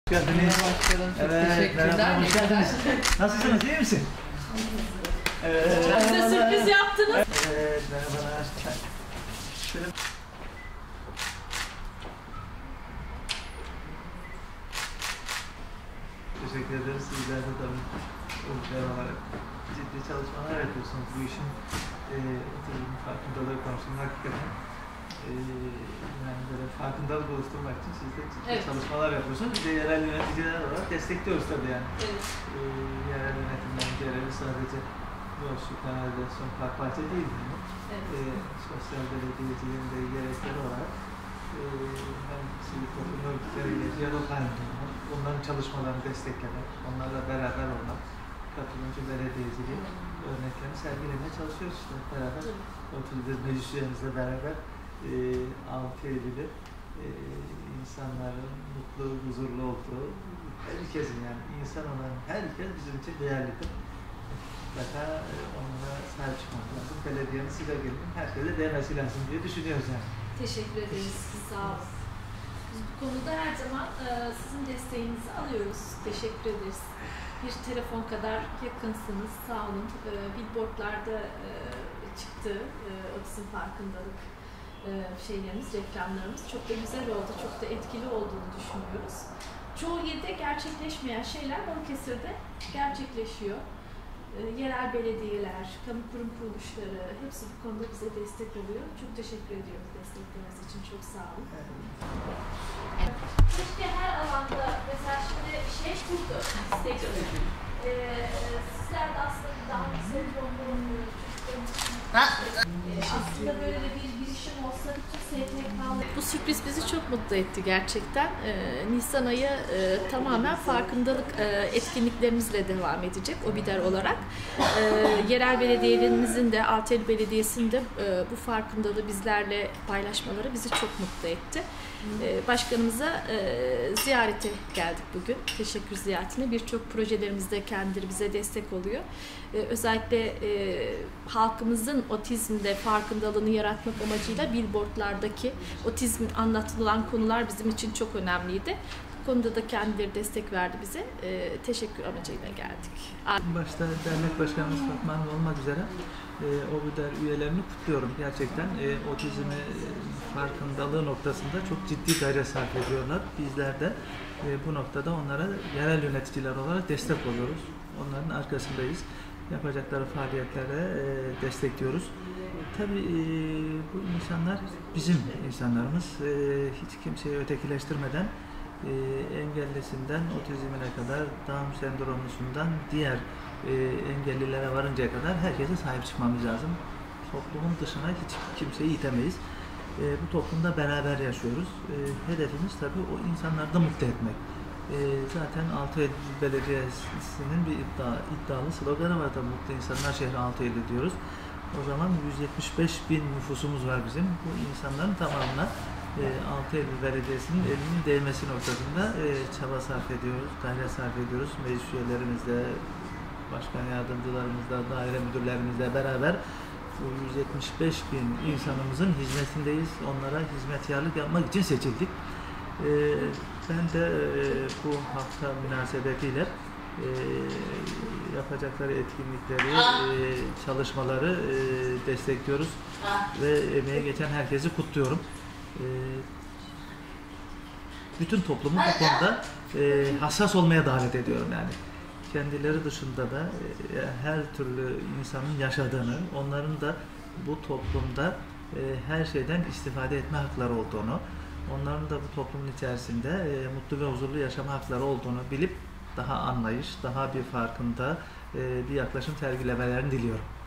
Geldiniz. Başkanım, çok Evet, teşekkürler. merhaba, hoş geldiniz. Nasılsınız, iyi misin? Evet. Bize sürpriz yaptınız. Evet, merhabalar. Şöyle... Teşekkür ederiz. Sizler de tabii ülkeler olarak ciddi çalışmalar yapıyorsunuz. Bu işin otizm farkındalığı konusunda hakikaten yani böyle farkındalık oluşturmak için siz de ciddi çalışmalar yapıyorsunuz. Bir de yerel yöneticiler olarak destekliyoruz tabii yani. Evet. Yerel yönetimlerin görevi sadece yolsuzluk, kanalizasyon, park bahçe değil mi? Evet. Sosyal belediyeciliğin de gerekleri olarak hem sivil toplum örgütleriyle diyalog halinde olmak, onların çalışmalarını desteklemek, onlarla beraber olmak, katılımcı belediyeciliği örneklerini sergilemeye çalışıyoruz işte beraber. 31 meclis üyemizle beraber 6 Eylül'ü insanların mutlu, huzurlu olduğu, herkesin yani insan olan herkes bizim için değerlidir. Mutlaka onlara sahip çıkmak lazım. Belediyenin size gelin, herkese değmesi lazım diye düşünüyoruz yani. Teşekkür ederiz. Sağ olun. Biz bu konuda her zaman sizin desteğinizi alıyoruz. Teşekkür ederiz. Bir telefon kadar yakınsınız. Sağ olun. Billboardlarda çıktı otizm farkındalık şeylerimiz, reklamlarımız. Çok da güzel oldu. Çok da etkili olduğunu düşünüyoruz. Çoğu yerde gerçekleşmeyen şeyler Balıkesir'de gerçekleşiyor. Yerel belediyeler, kamu kurum kuruluşları hepsi bu konuda bize destek oluyor. Çok teşekkür ediyoruz destekleriniz için. Çok sağ olun. Keşke her alanda mesela şimdi şey kurdu. Sizler de aslında daha sendromlu aslında böyle de bir girişim olsa bütün STK'lı. Bu sürpriz bizi çok mutlu etti gerçekten. Nisan ayı tamamen farkındalık etkinliklerimizle devam edecek OBİDER olarak. Yerel belediyelerimizin de, Altıeli Belediyesi'nin de bu farkındalığı bizlerle paylaşmaları bizi çok mutlu etti. Başkanımıza ziyarete geldik bugün. Teşekkür ziyaretine. Birçok projelerimizde kendileri bize destek oluyor. Özellikle halkımızın otizmde farkındalığını yaratmak amacıyla billboardlardaki otizmin anlatılan konular bizim için çok önemliydi. Bu konuda da kendileri destek verdi bize. Teşekkür amacıyla geldik. Başta dernek başkanımız Fatma Hanım olmak üzere OBİDER üyelerini kutluyorum. Gerçekten otizmi farkındalığı noktasında çok ciddi gayret sarf ediyorlar. Bizler de bu noktada onlara yerel yöneticiler olarak destek oluyoruz. Onların arkasındayız. Yapacakları faaliyetlere destekliyoruz. Tabii bu insanlar bizim insanlarımız. Hiç kimseyi ötekileştirmeden engellisinden otizmine kadar, Down sendromlusundan diğer engellilere varıncaya kadar herkese sahip çıkmamız lazım. Toplumun dışına hiç kimseyi itemeyiz. Bu toplumda beraber yaşıyoruz. Hedefimiz tabii o insanları da mutlu etmek. Zaten Altıeli Belediyesi'nin bir iddialı sloganı var tabii, mutlu insanlar şehri Altıeli diyoruz. O zaman 175.000 nüfusumuz var bizim. Bu insanların tamamına Altıeli Belediyesi'nin elinin değmesi noktasında çaba sarf ediyoruz, gayret sarf ediyoruz. Meclis üyelerimizle, başkan yardımcılarımızla, daire müdürlerimizle beraber bu 175.000 insanımızın hizmetindeyiz. Onlara hizmetkarlık yapmak için seçildik. Ben de bu hafta münasebetiyle yapacakları etkinlikleri, çalışmaları destekliyoruz ve emeğe geçen herkesi kutluyorum. Bütün toplumu bu konuda hassas olmaya davet ediyorum yani. Kendileri dışında da her türlü insanın yaşadığını, onların da bu toplumda her şeyden istifade etme hakları olduğunu, onların da bu toplumun içerisinde mutlu ve huzurlu yaşama hakları olduğunu bilip daha anlayış, daha bir farkında bir yaklaşım sergilemelerini diliyorum.